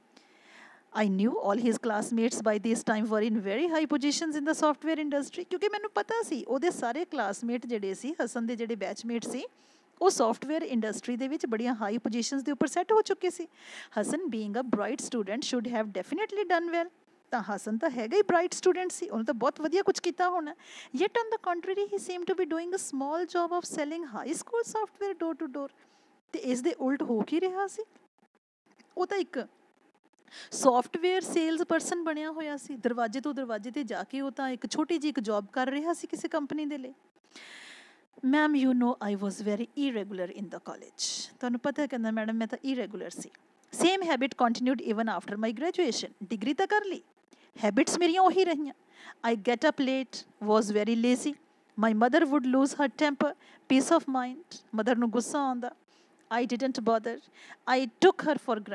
I knew all his classmates by this time were in very high positions in the software industry ਕਿਉਂਕਿ ਮੈਨੂੰ ਪਤਾ ਸੀ ਉਹਦੇ ਸਾਰੇ ਕਲਾਸਮੇਟ ਜਿਹੜੇ ਸੀ ਹਸਨ ਦੇ ਜਿਹੜੇ ਬੈਚਮੇਟ ਸੀ ਉਹ ਸੌਫਟਵੇਅਰ ਇੰਡਸਟਰੀ ਦੇ ਵਿੱਚ ਬੜੀਆਂ ਹਾਈ ਪੋਜੀਸ਼ਨਸ ਦੇ ਉੱਪਰ ਸੈੱਟ ਹੋ ਚੁੱਕੇ ਸੀ Hasan being a bright student should have definitely done well ਤਾਂ ਹਸਨ ਤਾਂ ਹੈਗਾ ਹੀ ਬ੍ਰਾਈਟ ਸਟੂਡੈਂਟ ਸੀ ਉਹਨੇ ਤਾਂ ਬਹੁਤ ਵਧੀਆ ਕੁਝ ਕੀਤਾ ਹੋਣਾ yet on the contrary he seem to be doing a small job of selling high school software door to door ਅਤੇ ਇਸ ਦੇ ਉਲਟ ਹੋ ਕੀ ਰਿਹਾ ਸੀ ਉਹ ਤਾਂ ਇੱਕ ਸੌਫਟਵੇਅਰ ਸੇਲਸ ਪਰਸਨ ਬਣਿਆ ਹੋਇਆ ਸੀ ਦਰਵਾਜ਼ੇ ਤੋਂ ਦਰਵਾਜ਼ੇ 'ਤੇ ਜਾ ਕੇ ਉਹ ਤਾਂ ਇੱਕ ਛੋਟੀ ਜਿਹੀ ਇੱਕ ਜੌਬ ਕਰ ਰਿਹਾ ਸੀ ਕਿਸੇ ਕੰਪਨੀ ਦੇ ਲਈ ma'am you know I was very irregular in the college ਤੁਹਾਨੂੰ ਪਤਾ ਕਹਿੰਦਾ ਮੈਡਮ ਮੈਂ ਤਾਂ ਇਰੈਗੂਲਰ ਸੀ same habit continued even after my graduation degree ਤਾਂ ਕਰ ਲਈ ਹੈਬਿਟਸ ਮੇਰੀਆਂ ਉਹੀ ਰਹੀਆਂ I get up late was very lazy my mother would lose her temper peace of mind mother ਨੂੰ ਗੁੱਸਾ ਆਉਂਦਾ I didn't bother. I took her for granted.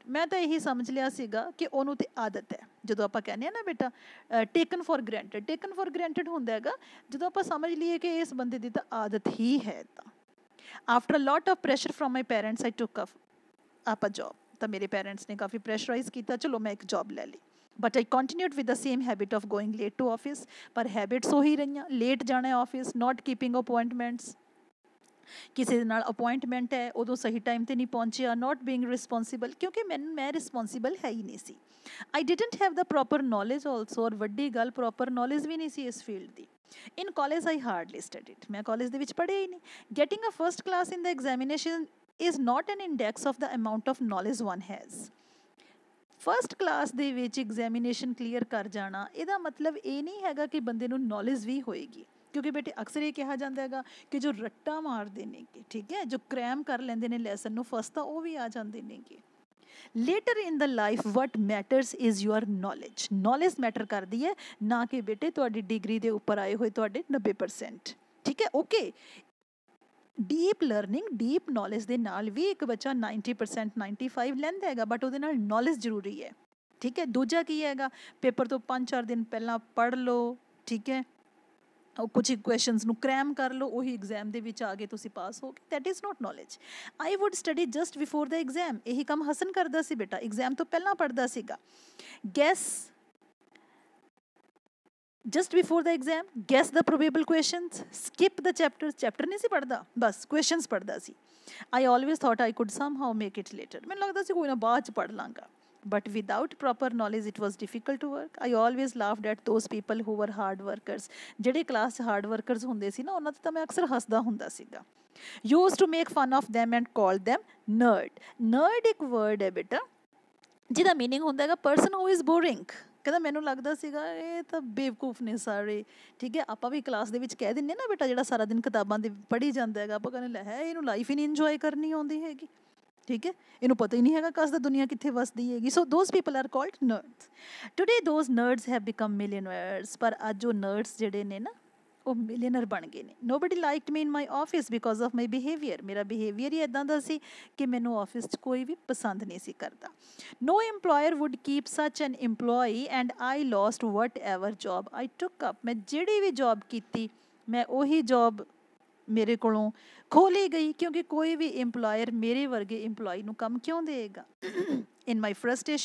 ਮੈਂ ਤਾਂ ਇਹੀ ਸਮਝ ਲਿਆ ਸੀਗਾ ਕਿ ਉਹਨੂੰ ਤੇ ਆਦਤ ਹੈ। ਜਦੋਂ ਆਪਾਂ ਕਹਿੰਦੇ ਹਾਂ ਨਾ ਬੇਟਾ ਟੇਕਨ ਫॉर ਗ੍ਰੈਂਟਡ ਹੁੰਦਾ ਹੈਗਾ, ਜਦੋਂ ਆਪਾਂ ਸਮਝ ਲਈਏ ਕਿ ਇਸ ਬੰਦੇ ਦੀ ਤਾਂ ਆਦਤ ਹੀ ਹੈ। ਤਾਂ after a lot of pressure from my parents I took up a job. ਤਾਂ ਮੇਰੇ ਪੈਰੈਂਟਸ ਨੇ ਕਾਫੀ ਪ੍ਰੈਸ਼ਰਾਈਜ਼ ਕੀਤਾ, ਚਲੋ ਮੈਂ ਇੱਕ ਜੋਬ ਲੈ ਲਈ। But I continued with the same habit of going late to office. ਪਰ ਹੈਬਿਟਸ ਉਹੀ ਰਹੀਆਂ, ਲੇਟ ਜਾਣਾ ਆਫਿਸ, ਨੋਟ ਕੀਪਿੰਗ ਅਪੁਆਇੰਟਮੈਂਟਸ। ਕਿਸੇ ਦੇ ਨਾਲ ਅਪੁਆਇੰਟਮੈਂਟ ਹੈ ਉਦੋਂ ਸਹੀ ਟਾਈਮ 'ਤੇ ਨਹੀਂ ਪਹੁੰਚਿਆ, ਨੋਟ ਬੀਇੰਗ ਰਿਸਪੋਂਸੀਬਲ, ਕਿਉਂਕਿ ਮੈਂ ਰਿਸਪੋਂਸੀਬਲ ਹੈ ਹੀ ਨਹੀਂ ਸੀ। I didn't have the proper knowledge also, ਔਰ ਵੱਡੀ ਗੱਲ ਪ੍ਰੋਪਰ ਨੌਲੇਜ ਵੀ ਨਹੀਂ ਸੀ ਇਸ ਫੀਲਡ ਦੀ। In college I hardly studied, ਮੈਂ ਕਾਲਜ ਦੇ ਵਿੱਚ ਪੜ੍ਹਿਆ ਹੀ ਨਹੀਂ। Getting a first class in the examination is not an index of the amount of knowledge one has. First class ਦੇ ਵਿੱਚ ਐਗਜ਼ਾਮੀਨੇਸ਼ਨ ਕਲੀਅਰ ਕਰ ਜਾਣਾ, ਇਹਦਾ ਮਤਲਬ ਇਹ ਨਹੀਂ ਹੈਗਾ ਕਿ ਬੰਦੇ ਨੂੰ ਨੌਲੇਜ ਵੀ ਹੋਏਗੀ। ਕਿਉਂਕਿ ਬੇਟੇ ਅਕਸਰ ਇਹ ਕਿਹਾ ਜਾਂਦਾ ਹੈਗਾ ਕਿ ਜੋ ਰੱਟਾ ਮਾਰਦੇ ਨੇਗੇ, ਠੀਕ ਹੈ, ਜੋ ਕ੍ਰੈਮ ਕਰ ਲੈਂਦੇ ਨੇ ਲੈਸਨ ਨੂੰ ਫਸਟ, ਤਾਂ ਉਹ ਵੀ ਆ ਜਾਂਦੇ ਨੇਗੇ। Later in the life what matters is your knowledge. Knowledge matter ਕਰਦੀ ਹੈ, ਨਾ ਕਿ ਬੇਟੇ ਤੁਹਾਡੀ ਡਿਗਰੀ ਦੇ ਉੱਪਰ ਆਏ ਹੋਏ ਤੁਹਾਡੇ 90%। ਠੀਕ ਹੈ, okay. Deep learning, deep knowledge ਦੇ ਨਾਲ ਵੀ ਇੱਕ ਬੱਚਾ 90% 95 ਲੈਂਦਾ ਹੈਗਾ, ਬਟ ਉਹਦੇ ਨਾਲ ਨੌਲੇਜ ਜ਼ਰੂਰੀ ਹੈ। ਠੀਕ ਹੈ, ਦੂਜਾ ਕੀ ਹੈਗਾ, ਪੇਪਰ ਤੋਂ 5-4 ਦਿਨ ਪਹਿਲਾਂ ਪੜ੍ਹ ਲਓ, ਠੀਕ ਹੈ, ਉਹ ਕੁਝ ਕੁਐਸਚਨਸ ਨੂੰ ਕ੍ਰੈਮ ਕਰ ਲਓ, ਉਹੀ ਐਗਜ਼ਾਮ ਦੇ ਵਿੱਚ ਆ ਕੇ ਤੁਸੀਂ ਪਾਸ ਹੋ ਗਏ। That is not knowledge. I would study just before the exam. ਇਹੀ ਕੰਮ ਹਸਨ ਕਰਦਾ ਸੀ ਬੇਟਾ, ਐਗਜ਼ਾਮ ਤੋਂ ਪਹਿਲਾਂ ਪੜ੍ਹਦਾ ਸੀਗਾ। Guess just before the exam, guess the probable questions, skip the chapter ਨਹੀਂ ਸੀ ਪੜ੍ਹਦਾ, ਬਸ ਕੁਐਸਚਨਸ ਪੜ੍ਹਦਾ ਸੀ। I always thought I could somehow make it later. ਮੈਨੂੰ ਲੱਗਦਾ ਸੀ ਕੋਈ ਨਾ ਬਾਅਦ 'ਚ ਪੜ੍ਹ ਲਾਂਗਾ। But without proper knowledge it was difficult to work. I always laughed at those people who were hard workers. ਜਿਹੜੇ ਕਲਾਸ 'ਚ ਹਾਰਡ ਵਰਕਰਸ ਹੁੰਦੇ ਸੀ ਨਾ, ਉਹਨਾਂ 'ਤੇ ਤਾਂ ਮੈਂ ਅਕਸਰ ਹੱਸਦਾ ਹੁੰਦਾ ਸੀਗਾ। Used to make fun of them and call them nerd. Nerd ਇੱਕ word ਹੈ ਬੇਟਾ ਜਿਹਦਾ ਮੀਨਿੰਗ ਹੁੰਦਾ ਹੈਗਾ ਪਰਸਨ ਹੂ ਇਜ਼ ਬੋਰਿੰਗ। ਕਹਿੰਦਾ ਮੈਨੂੰ ਲੱਗਦਾ ਸੀਗਾ ਇਹ ਤਾਂ ਬੇਵਕੂਫ ਨੇ ਸਾਰੇ। ਠੀਕ ਹੈ, ਆਪਾਂ ਵੀ ਕਲਾਸ ਦੇ ਵਿੱਚ ਕਹਿ ਦਿੰਦੇ ਨਾ ਬੇਟਾ ਜਿਹੜਾ ਸਾਰਾ ਦਿਨ ਕਿਤਾਬਾਂ ਦੇ ਪੜ੍ਹੀ ਜਾਂਦਾ ਹੈਗਾ, ਆਪਾਂ ਕਹਿੰਦੇ ਲੈ ਹੈ ਇਹਨੂੰ ਲਾਈਫ ਹੀ ਨਹੀਂ ਇੰਜੋਏ ਕਰਨੀ ਆਉਂਦੀ ਹੈਗੀ। ਠੀਕ ਹੈ, ਇਹਨੂੰ ਪਤਾ ਹੀ ਨਹੀਂ ਹੈਗਾ ਕਸ ਦਾ ਦੁਨੀਆ ਕਿੱਥੇ ਵਸਦੀ ਹੈਗੀ। So those people are called nerds. Today those nerds have become millionaires. ਪਰ ਅੱਜ ਉਹ ਨਰਡਸ ਜਿਹੜੇ ਨੇ ਨਾ ਉਹ ਮਿਲੀਅਨਰ ਬਣ ਗਏ ਨੇ। Nobody liked me in my office because of my behaviour. ਮੇਰਾ ਬਿਹੇਵੀਅਰ ਹੀ ਇੱਦਾਂ ਦਾ ਸੀ ਕਿ ਮੈਨੂੰ ਆਫਿਸ 'ਚ ਕੋਈ ਵੀ ਪਸੰਦ ਨਹੀਂ ਸੀ ਕਰਦਾ। ਨੋ employer would keep such an employee and I lost whatever job I took up. ਮੈਂ ਜਿਹੜੀ ਵੀ ਜੋਬ ਕੀਤੀ ਮੈਂ ਉਹੀ ਜੋਬ ਮੇਰੇ ਕੋਲੋਂ ਖੋ ਲਈ ਗਈ, ਕਿਉਂਕਿ ਕੋਈ ਵੀ ਇੰਪਲੋਇਰ ਮੇਰੇ ਵਰਗੇ ਇੰਪਲੋਈ ਨੂੰ ਕੰਮ ਕਿਉਂ ਦੇਗਾ। In my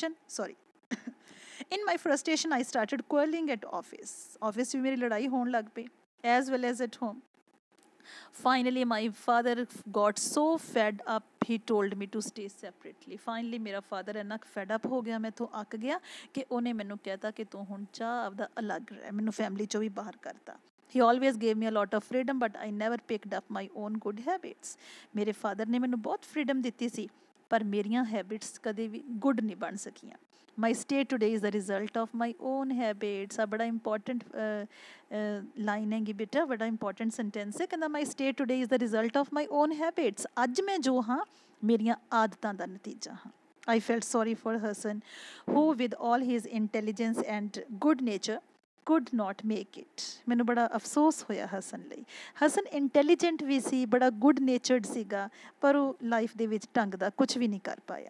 frustration I started quarrelling at office. Office 'ਚ ਵੀ ਮੇਰੀ ਲੜਾਈ ਹੋਣ ਲੱਗ ਪਈ, as well as at home. Finally, my father got so fed up, he told me to stay separately. Finally, ਮੇਰਾ father ਇੰਨਾ fed up ਹੋ ਗਿਆ, ਮੈਥੋਂ ਅੱਕ ਗਿਆ ਕਿ ਉਹਨੇ ਮੈਨੂੰ ਕਹਿਤਾ ਕਿ ਤੂੰ ਹੁਣ ਚਾਹ ਆਪਦਾ ਅਲੱਗ ਰਹਿ, ਮੈਨੂੰ ਫੈਮਿਲੀ 'ਚੋਂ ਵੀ ਬਾਹਰ ਕਰਤਾ। He always gave me a lot of freedom, but I never picked up my own good habits. ਮੇਰੇ ਫਾਦਰ ਨੇ ਮੈਨੂੰ ਬਹੁਤ ਫਰੀडम ਦਿੱਤੀ ਸੀ, ਪਰ ਮੇਰੀਆਂ ਹੈਬਿਟਸ ਕਦੇ ਵੀ ਗੁੱਡ ਨਹੀਂ ਬਣ ਸਕੀਆਂ। My state today is the result of my own habits. ਆ ਬੜਾ ਇੰਪੋਰਟੈਂਟ ਲਾਈਨ ਹੈਗੀ ਬੇਟਾ, ਬੜਾ ਇੰਪੋਰਟੈਂਟ ਸੈਂਟੈਂਸ ਹੈ। ਕਹਿੰਦਾ my state today is the result of my own habits. ਅੱਜ ਮੈਂ ਜੋ ਹਾਂ ਮੇਰੀਆਂ ਆਦਤਾਂ ਦਾ ਨਤੀਜਾ ਹਾਂ। I felt sorry for Hassan, who with all his intelligence and good nature could not make it. ਮੈਨੂੰ ਬੜਾ ਅਫਸੋਸ ਹੋਇਆ ਹਸਨ ਲਈ। ਹਸਨ ਇੰਟੈਲੀਜੈਂਟ ਵੀ ਸੀ, ਬੜਾ ਗੁੱਡ ਨੇਚਰਡ ਸੀਗਾ, ਪਰ ਉਹ ਲਾਈਫ ਦੇ ਵਿੱਚ ਢੰਗ ਦਾ ਕੁਝ ਵੀ ਨਹੀਂ ਕਰ ਪਾਇਆ।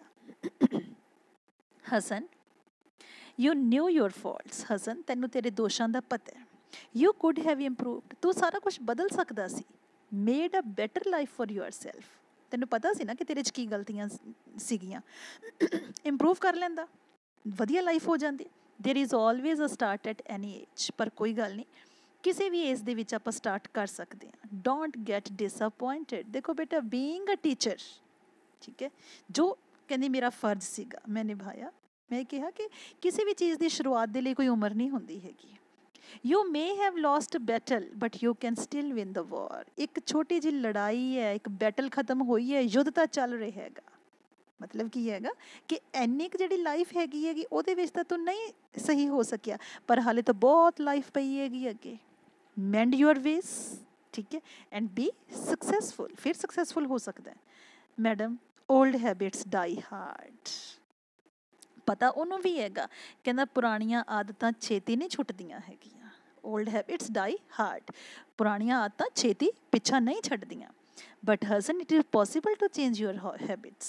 Hasan, you knew your faults. Hasan, ਤੈਨੂੰ ਤੇਰੇ ਦੋਸ਼ਾਂ ਦਾ ਪਤਾ ਹੈ। You could have improved. ਤੂੰ ਸਾਰਾ ਕੁਛ ਬਦਲ ਸਕਦਾ ਸੀ। Made a better life for yourself. ਤੈਨੂੰ ਪਤਾ ਸੀ ਨਾ ਕਿ ਤੇਰੇ 'ਚ ਕੀ ਗਲਤੀਆਂ ਸੀਗੀਆਂ, ਇੰਪਰੂਵ ਕਰ ਲੈਂਦਾ, ਵਧੀਆ ਲਾਈਫ ਹੋ ਜਾਂਦੀ। There is always a start at any age. ਪਰ ਕੋਈ ਗੱਲ ਨਹੀਂ, ਕਿਸੇ ਵੀ ਏਜ ਦੇ ਵਿੱਚ ਆਪਾਂ ਸਟਾਰਟ ਕਰ ਸਕਦੇ ਹਾਂ। Don't get disappointed. ਦੇਖੋ ਬੇਟਾ, ਬੀਇੰਗ ਅ ਟੀਚਰ, ਠੀਕ ਹੈ, ਜੋ ਕਹਿੰਦੀ ਮੇਰਾ ਫਰਜ਼ ਸੀਗਾ ਮੈਂ ਨਿਭਾਇਆ। ਮੈਂ ਕਿਹਾ ਕਿ ਕਿਸੇ ਵੀ ਚੀਜ਼ ਦੀ ਸ਼ੁਰੂਆਤ ਦੇ ਲਈ ਕੋਈ ਉਮਰ ਨਹੀਂ ਹੁੰਦੀ ਹੈਗੀ। You may have lost battle but you can still win the war. ਇੱਕ ਛੋਟੀ ਜਿਹੀ ਲੜਾਈ ਹੈ, ਇੱਕ ਬੈਟਲ ਖਤਮ ਹੋਈ ਹੈ, ਯੁੱਧ ਤਾਂ ਚੱਲ ਰਿਹਾ ਹੈਗਾ। ਮਤਲਬ ਕੀ ਹੈਗਾ ਕਿ ਇੰਨੀ ਕੁ ਜਿਹੜੀ ਲਾਈਫ ਹੈਗੀ ਉਹਦੇ ਵਿੱਚ ਤਾਂ ਤੂੰ ਨਹੀਂ ਸਹੀ ਹੋ ਸਕਿਆ, ਪਰ ਹਾਲੇ ਤਾਂ ਬਹੁਤ ਲਾਈਫ ਪਈ ਹੈਗੀ ਅੱਗੇ। ਮੈਂਡ ਯੂਅਰ ਵੇਸ, ਠੀਕ ਹੈ, ਐਂਡ ਬੀ ਸਕਸੈਸਫੁਲ। ਫਿਰ ਸਕਸੈਸਫੁਲ ਹੋ ਸਕਦਾ ਹੈ। Madam, old habits die hard. ਪਤਾ ਉਹਨੂੰ ਵੀ ਹੈਗਾ, ਕਹਿੰਦਾ ਪੁਰਾਣੀਆਂ ਆਦਤਾਂ ਛੇਤੀ ਨਹੀਂ ਛੁੱਟਦੀਆਂ ਹੈਗੀਆਂ। Old habits die hard. ਪੁਰਾਣੀਆਂ ਆਦਤਾਂ ਛੇਤੀ ਪਿੱਛਾ ਨਹੀਂ ਛੱਡਦੀਆਂ। But Hasan, it is possible to change your habits.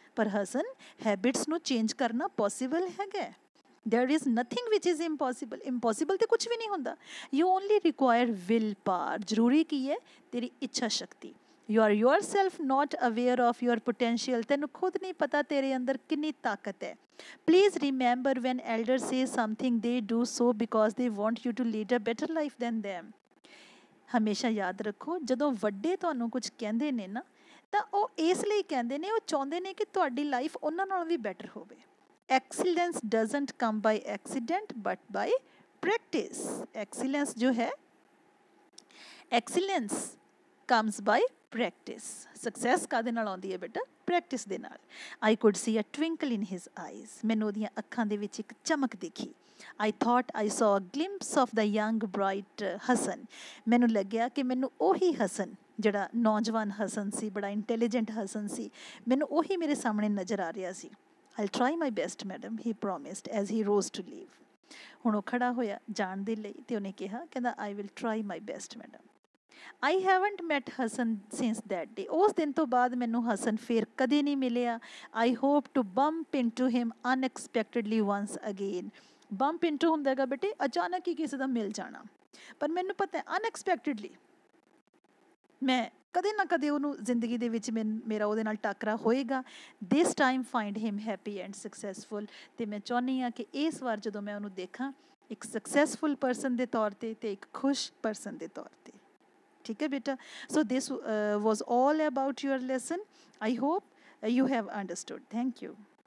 ਪਰ ਹਸਨ ਹੈਬਿਟਸ ਨੂੰ ਚੇਂਜ ਕਰਨਾ ਪੋਸੀਬਲ ਹੈਗਾ। there is nothing which is impossible, impossible ਤੇ ਕੁਝ ਵੀ ਨਹੀਂ ਹੁੰਦਾ। you only require will power, ਜ਼ਰੂਰੀ ਕੀ ਹੈ ਤੇਰੀ ਇੱਛਾ ਸ਼ਕਤੀ। you are yourself not aware of your potential, ਤੈਨੂੰ ਖੁਦ ਨਹੀਂ ਪਤਾ ਤੇਰੇ ਅੰਦਰ ਕਿੰਨੀ ਤਾਕਤ ਹੈ। please remember when elders say something, they do so because they want you to lead a better life than them। ਹਮੇਸ਼ਾ ਯਾਦ ਰੱਖੋ ਜਦੋਂ ਵੱਡੇ ਤੁਹਾਨੂੰ ਕੁਝ ਕਹਿੰਦੇ ਨੇ ਨਾ ਤਾਂ ਉਹ ਇਸ ਲਈ ਕਹਿੰਦੇ ਨੇ, ਉਹ ਚਾਹੁੰਦੇ ਨੇ ਕਿ ਤੁਹਾਡੀ ਲਾਈਫ ਉਹਨਾਂ ਨਾਲੋਂ ਵੀ ਬੈਟਰ ਹੋਵੇ। excellence doesn't come by accident but by practice। excellence जो है, excellence comes by practice। success ਕਾਹਦੇ ਨਾਲ ਆਉਂਦੀ ਹੈ ਬੇਟਾ? ਪ੍ਰੈਕਟਿਸ ਦੇ ਨਾਲ। I could see a twinkle in his eyes, ਮੈਨੂੰ ਉਹਦੀਆਂ ਅੱਖਾਂ ਦੇ ਵਿੱਚ ਇੱਕ ਚਮਕ ਦਿਖੀ। I thought I saw a glimpse of the young bright Hasan, ਮੈਨੂੰ ਲੱਗਿਆ ਕਿ ਮੈਨੂੰ ਉਹੀ ਹਸਨ, ਜਿਹੜਾ ਨੌਜਵਾਨ ਹਸਨ ਸੀ, ਬੜਾ ਇੰਟੈਲੀਜੈਂਟ ਹਸਨ ਸੀ, ਮੈਨੂੰ ਉਹੀ ਮੇਰੇ ਸਾਹਮਣੇ ਨਜ਼ਰ ਆ ਰਿਹਾ ਸੀ। I'll try my best, madam, he promised as he rose to leave। ਹੁਣ ਉਹ ਖੜਾ ਹੋਇਆ ਜਾਣ ਦੇ ਲਈ ਤੇ ਉਹਨੇ ਕਿਹਾ, ਕਹਿੰਦਾ I will try my best, madam। I haven't met Hassan since that day। ਉਸ ਦਿਨ ਤੋਂ ਬਾਅਦ ਮੈਨੂੰ ਹਸਨ ਫਿਰ ਕਦੇ ਨਹੀਂ ਮਿਲਿਆ। I hope to bump into him unexpectedly once again। bump into ਹੁੰਦਾ ਹੈਗਾ ਬੇਟੇ ਅਚਾਨਕ ਹੀ ਕਿਸੇ ਦਾ ਮਿਲ ਜਾਣਾ, ਪਰ ਮੈਨੂੰ ਪਤਾ ਹੈ ਅਨਐਕਸਪੈਕਟਡਲੀ ਮੈਂ ਕਦੇ ਨਾ ਕਦੇ ਉਹਨੂੰ ਜ਼ਿੰਦਗੀ ਦੇ ਵਿੱਚ ਮੇਰਾ ਉਹਦੇ ਨਾਲ ਟਾਕਰਾ ਹੋਏਗਾ। This time find him happy and successful. ਅਤੇ ਮੈਂ ਚਾਹੁੰਦੀ ਹਾਂ ਕਿ ਇਸ ਵਾਰ ਜਦੋਂ ਮੈਂ ਉਹਨੂੰ ਦੇਖਾਂ ਇੱਕ ਸਕਸੈਸਫੁਲ ਪਰਸਨ ਦੇ ਤੌਰ 'ਤੇ ਅਤੇ ਇੱਕ ਖੁਸ਼ ਪਰਸਨ ਦੇ ਤੌਰ 'ਤੇ। ਠੀਕ ਹੈ ਬੇਟਾ? So this was all about your lesson. I hope you have understood. Thank you.